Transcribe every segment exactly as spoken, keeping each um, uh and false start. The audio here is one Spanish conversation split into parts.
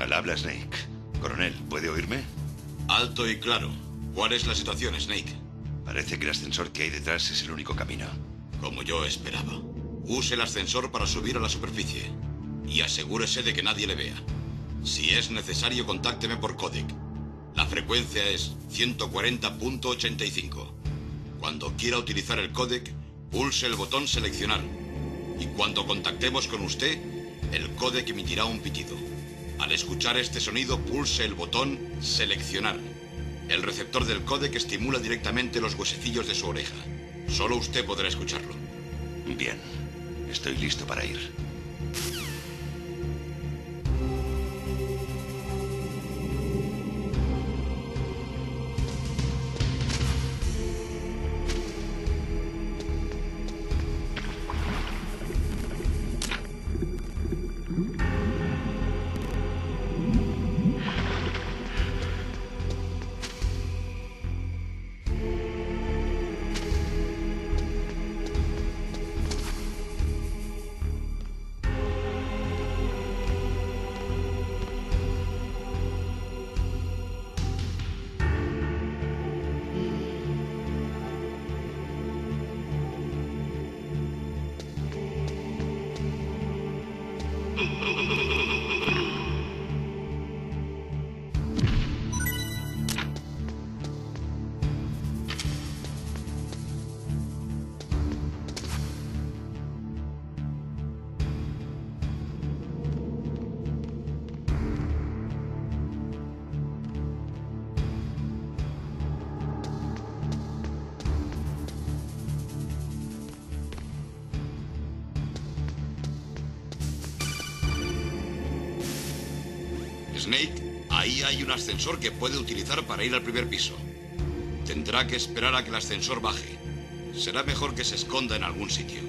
Al habla Snake. Coronel, ¿puede oírme? Alto y claro. ¿Cuál es la situación, Snake? Parece que el ascensor que hay detrás es el único camino. Como yo esperaba. Use el ascensor para subir a la superficie. Y asegúrese de que nadie le vea. Si es necesario, contácteme por códec. La frecuencia es ciento cuarenta punto ochenta y cinco. Cuando quiera utilizar el códec, pulse el botón seleccionar. Y cuando contactemos con usted, el códec emitirá un pitido. Al escuchar este sonido, pulse el botón seleccionar. El receptor del códec estimula directamente los huesecillos de su oreja. Solo usted podrá escucharlo. Bien. Estoy listo para ir. Snake, ahí hay un ascensor que puede utilizar para ir al primer piso. Tendrá que esperar a que el ascensor baje. Será mejor que se esconda en algún sitio.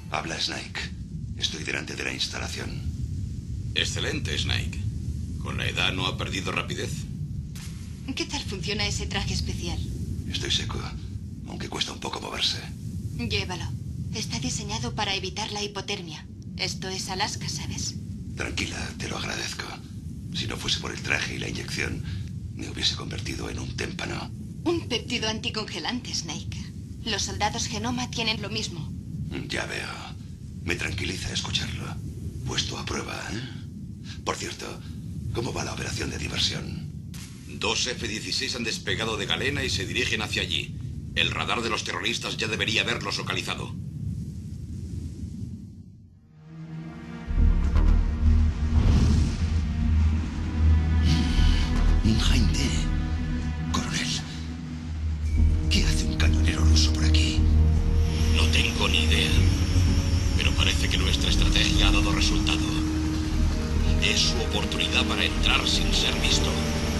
Habla, Snake. Estoy delante de la instalación. Excelente, Snake. ¿Con la edad no ha perdido rapidez? ¿Qué tal funciona ese traje especial? Estoy seco, aunque cuesta un poco moverse. Llévalo. Está diseñado para evitar la hipotermia. Esto es Alaska, ¿sabes? Tranquila, te lo agradezco. Si no fuese por el traje y la inyección, me hubiese convertido en un témpano. Un péptido anticongelante, Snake. Los soldados Genoma tienen lo mismo. Ya veo. Me tranquiliza escucharlo. Puesto a prueba, ¿eh? Por cierto, ¿cómo va la operación de diversión? Dos F dieciséis han despegado de Galena y se dirigen hacia allí. El radar de los terroristas ya debería haberlos localizado. Un Jaime. Coronel, ¿qué hace un cañonero ruso por aquí? No tengo ni idea. Pero parece que nuestra estrategia ha dado resultado. Es su oportunidad para entrar sin ser visto.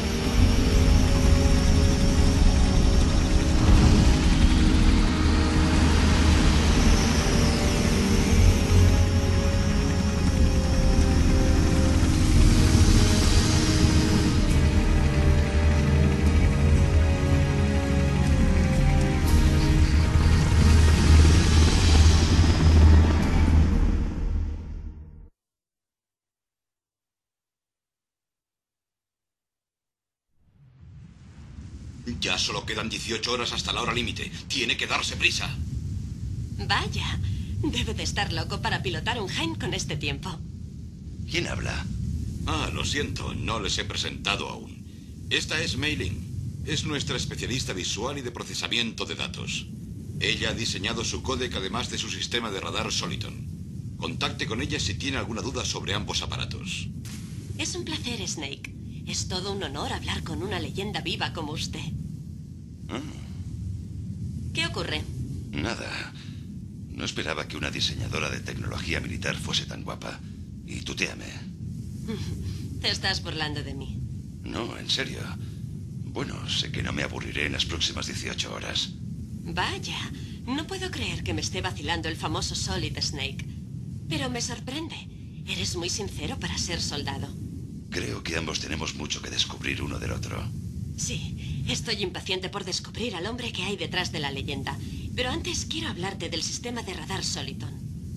Ya solo quedan dieciocho horas hasta la hora límite. Tiene que darse prisa. Vaya, debe de estar loco para pilotar un Hind con este tiempo. ¿Quién habla? Ah, lo siento, no les he presentado aún. Esta es Mei Ling. Es nuestra especialista visual y de procesamiento de datos. Ella ha diseñado su códec además de su sistema de radar Soliton. Contacte con ella si tiene alguna duda sobre ambos aparatos. Es un placer, Snake. Es todo un honor hablar con una leyenda viva como usted. Ah, ¿Qué ocurre? nada. No esperaba que una diseñadora de tecnología militar fuese tan guapa. Y tutéame. Te estás burlando de mí. No, en serio. Bueno, sé que no me aburriré en las próximas dieciocho horas. Vaya, no puedo creer que me esté vacilando el famoso Solid Snake. Pero me sorprende. Eres muy sincero para ser soldado. Creo que ambos tenemos mucho que descubrir uno del otro. Sí, estoy impaciente por descubrir al hombre que hay detrás de la leyenda. Pero antes quiero hablarte del sistema de radar Soliton.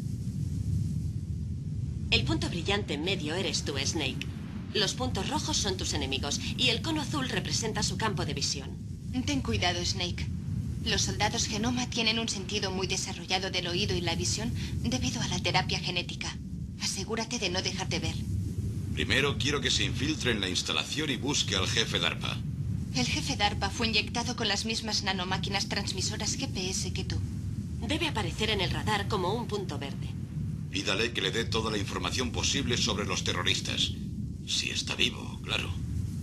El punto brillante en medio eres tú, Snake. Los puntos rojos son tus enemigos y el cono azul representa su campo de visión. Ten cuidado, Snake. Los soldados Genoma tienen un sentido muy desarrollado del oído y la visión debido a la terapia genética. Asegúrate de no dejarte ver. Primero quiero que se infiltre en la instalación y busque al jefe DARPA. El jefe DARPA fue inyectado con las mismas nanomáquinas transmisoras G P S que tú. Debe aparecer en el radar como un punto verde. Pídale que le dé toda la información posible sobre los terroristas. Si está vivo, claro.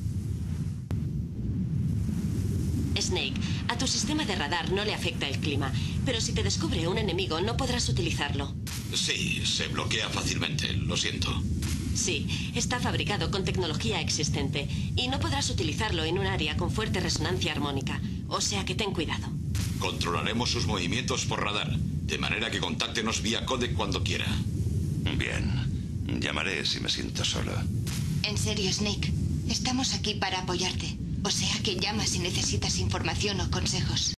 Snake, a tu sistema de radar no le afecta el clima, pero si te descubre un enemigo no podrás utilizarlo. Sí, se bloquea fácilmente, lo siento. Sí, está fabricado con tecnología existente y no podrás utilizarlo en un área con fuerte resonancia armónica, o sea que ten cuidado. Controlaremos sus movimientos por radar, de manera que contáctenos vía códec cuando quiera. Bien. Llamaré si me siento solo. En serio, Snake. Estamos aquí para apoyarte. O sea que llama si necesitas información o consejos.